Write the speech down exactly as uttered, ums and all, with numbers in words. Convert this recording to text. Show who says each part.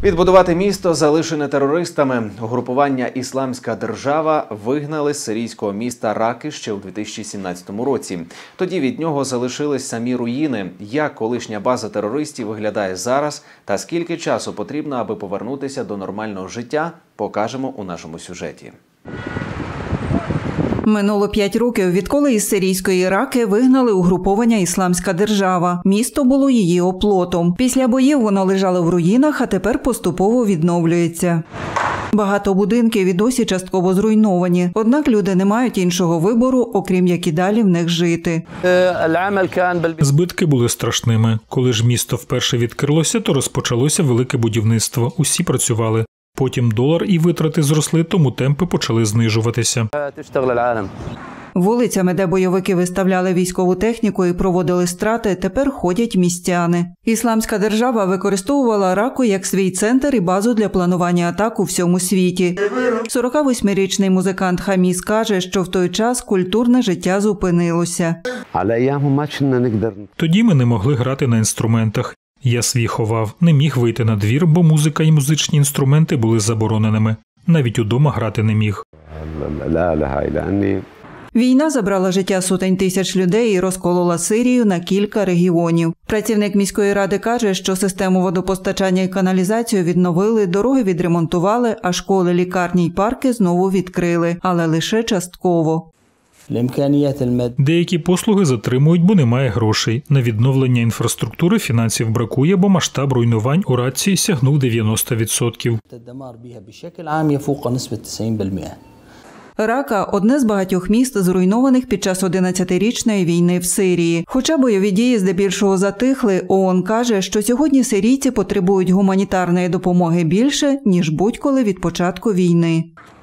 Speaker 1: Відбудувати місто, залишене терористами. Угрупування «Ісламська держава» вигнали з сирійського міста Раки ще у дві тисячі сімнадцятому році. Тоді від нього залишились самі руїни. Як колишня база терористів виглядає зараз та скільки часу потрібно, аби повернутися до нормального життя, покажемо у нашому сюжеті.
Speaker 2: Минуло п'ять років, відколи із сирійської Раки вигнали угруповання «Ісламська держава». Місто було її оплотом. Після боїв воно лежало в руїнах, а тепер поступово відновлюється. Багато будинків і досі частково зруйновані. Однак люди не мають іншого вибору, окрім як і далі в них жити.
Speaker 3: Збитки були страшними. Коли ж місто вперше відкрилося, то розпочалося велике будівництво. Усі працювали. Потім долар і витрати зросли, тому темпи почали знижуватися.
Speaker 2: Вулицями, де бойовики виставляли військову техніку і проводили страти, тепер ходять містяни. «Ісламська держава» використовувала Раку як свій центр і базу для планування атак у всьому світі. сорокавосьмирічний музикант Хаміс каже, що в той час культурне життя зупинилося.
Speaker 3: Тоді ми не могли грати на інструментах. Я свій ховав, не міг вийти на двір, бо музика і музичні інструменти були забороненими. Навіть удома грати не міг.
Speaker 2: Війна забрала життя сотень тисяч людей і розколола Сирію на кілька регіонів. Працівник міської ради каже, що систему водопостачання і каналізацію відновили, дороги відремонтували, а школи, лікарні й парки знову відкрили, але лише частково.
Speaker 3: Деякі послуги затримують, бо немає грошей. На відновлення інфраструктури фінансів бракує, бо масштаб руйнувань у Раці сягнув дев'яносто відсотків.
Speaker 2: Рака – одне з багатьох міст, зруйнованих під час одинадцятирічної війни в Сирії. Хоча бойові дії здебільшого затихли, ООН каже, що сьогодні сирійці потребують гуманітарної допомоги більше, ніж будь-коли від початку війни.